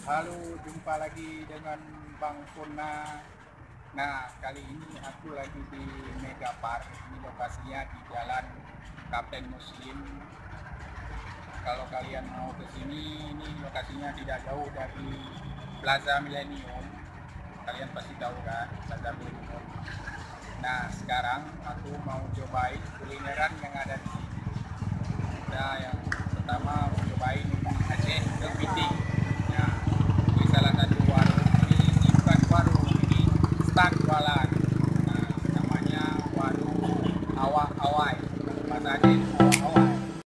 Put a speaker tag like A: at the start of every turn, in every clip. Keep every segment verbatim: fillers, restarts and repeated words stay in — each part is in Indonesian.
A: Halo, jumpa lagi dengan Bang Fona. Nah, kali ini aku lagi di Mega Park. Ini lokasinya di Jalan Kapten Muslim. Kalau kalian mau ke sini, ini lokasinya tidak jauh dari Plaza Millennium. Kalian pasti tahu kan, Plaza Millennium. Nah, sekarang aku mau cobain kulineran yang ada di sini. Nah, yang pertama mau cobain Aceh kepiting. Nah, di salah satu warung ini, ini bukan warung, ini stand jualan. Nah, namanya warung Awak Awai. Bahasa Aceh Awak Awai.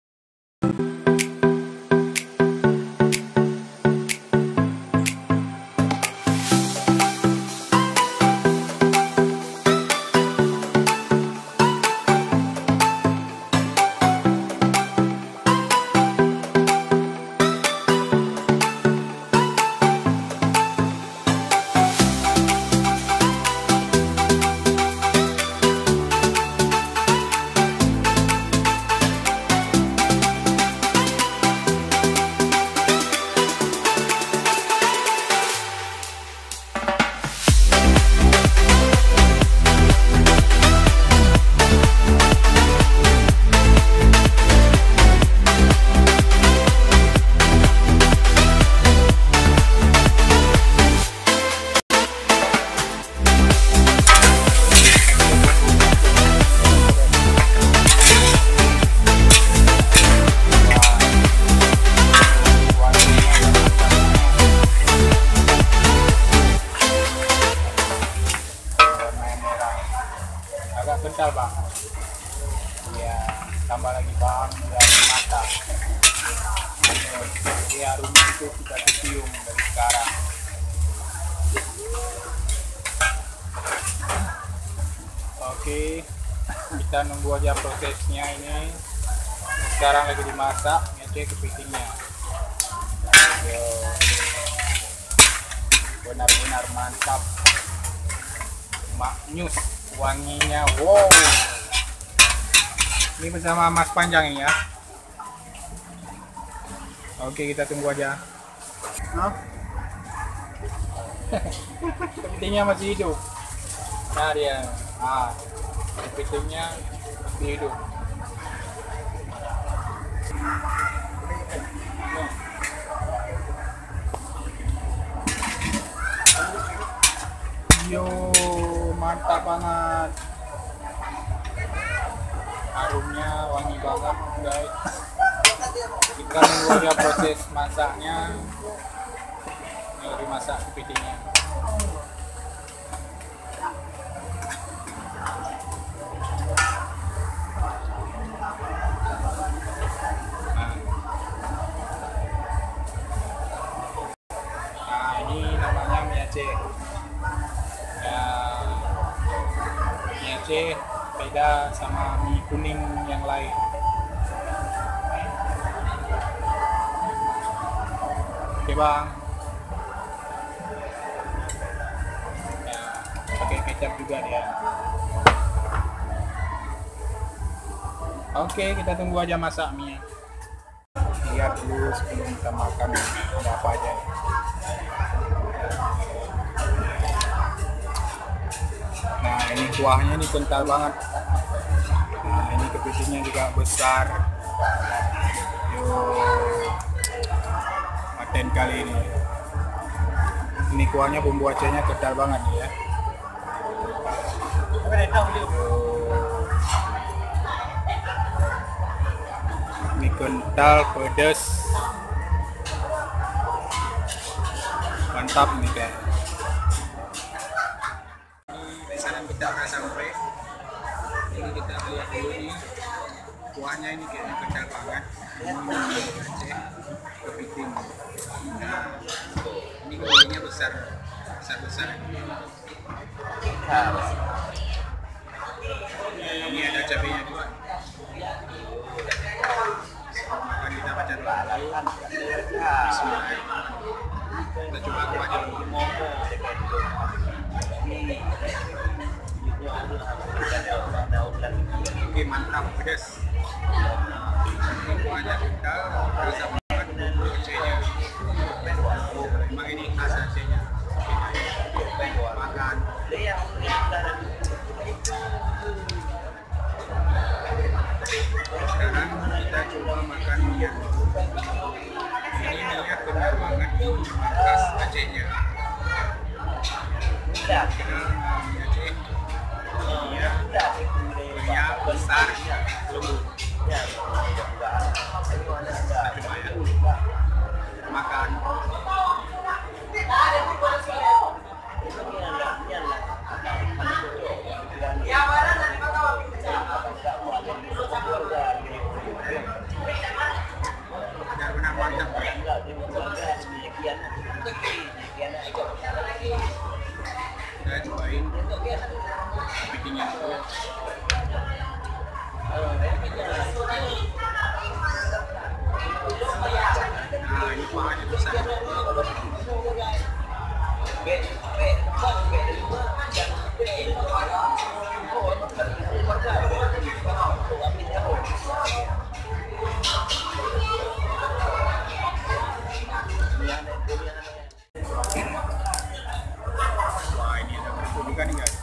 A: Agak kental bang, ya tambah lagi bawang dan mata. Jadi harumnya itu kita cium dari sekarang. Oke, kita nunggu aja prosesnya ini. Sekarang lagi dimasak, ngecek kepitingnya. Yo, benar-benar mantap, maknyus. Wanginya, wow. Ini bersama Mas Panjang ini ya. Oke, kita tunggu aja. Nah, kepitingnya masih hidup. Nah dia, ah, kepitingnya masih hidup. Yo, mantap banget, harumnya wangi banget guys. Kita nunggu aja proses masaknya. Ini dimasak kepitingnya. Nah, nah ini namanya mie Aceh ya. Mie Aceh beda sama mie kuning yang lain. Oke bang, ya pakai kecap juga dia. Oke, kita tunggu aja masak mie. Lihat dulu sebelum kita makan ada apa aja. Nah ini kuahnya ini kental banget. Nah ini kepitingnya juga besar. Yo, paten kali ini. Ini kuahnya bumbu Acehnya kental banget nih ya. Ini kental, pedas, mantap nih kayak. Ini pesanan kita udah sampai. Ini kita lihat dulu nih, kuahnya ini kayaknya kental banget. Ini Aceh kepiting. Nah, ini kepitingnya besar, besar besar. Ini ada cabenya juga. Makan kita baca dulu. Bismillahirrahmanirrahim. Kita coba aku aja dulu. Oke, mantap, pedas. Ini kuahnya kental, rasa banget bumbu Acehnya. Memang kepitingnya. Ini melihat benar banget ini markas Acehnya. Kenal di Aceh. Dia punya besar lembut. Coba ya. Makan. Benar-benar mantap. Kita cobain kepitingnya dulu. Nah, ini pahanya besar. Wah, ini ada berikut juga nih guys.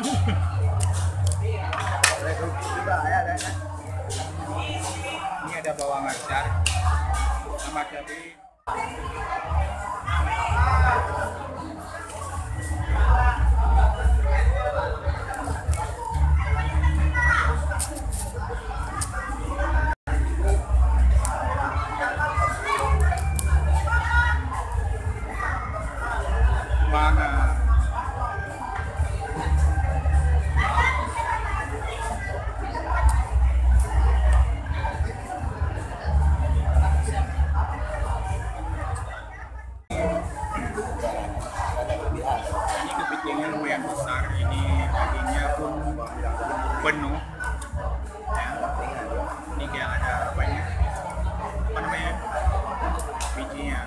A: Ini ada bawang acar sama cabai. Mana? Ini kepitingnya lumayan besar. Ini dagingnya pun penuh. Ya. Ini kayak ada banyak apa namanya bijinya.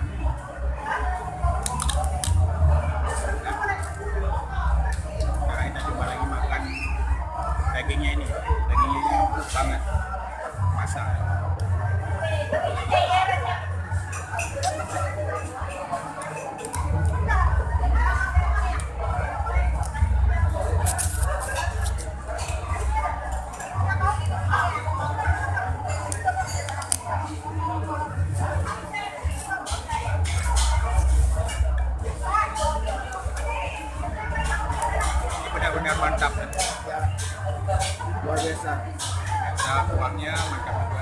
A: Nah, kita coba lagi makan dagingnya ini. Dagingnya ini empuk banget, masak. Benar-benar mantap.
B: Luar biasa.
A: Biasa kuahnya mantap juga.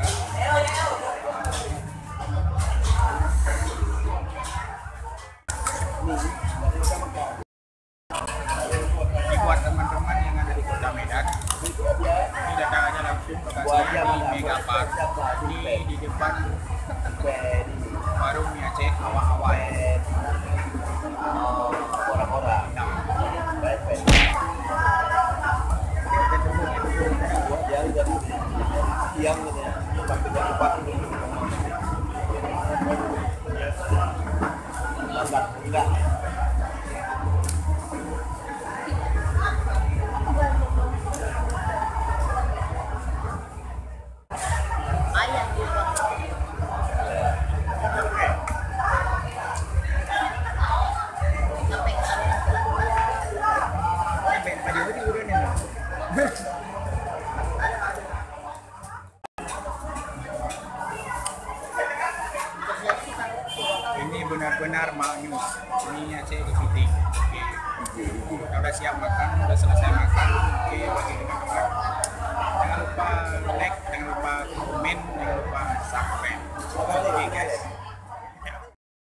A: Ini buat teman-teman yang ada di Kota Medan, ini datang aja langsung lokasinya di Mega Park. Ini di depan warung mie Aceh Hawa-Hawa.
B: Siang gitu ya, sampai jam empat ini. Lambat enggak.
C: Ayam juga. Sampai
A: Sampai tadi tadi udah nih. Ini benar-benar manis. Ini Aceh kepiting. Oke. Kita udah siap makan, udah selesai makan. Oke.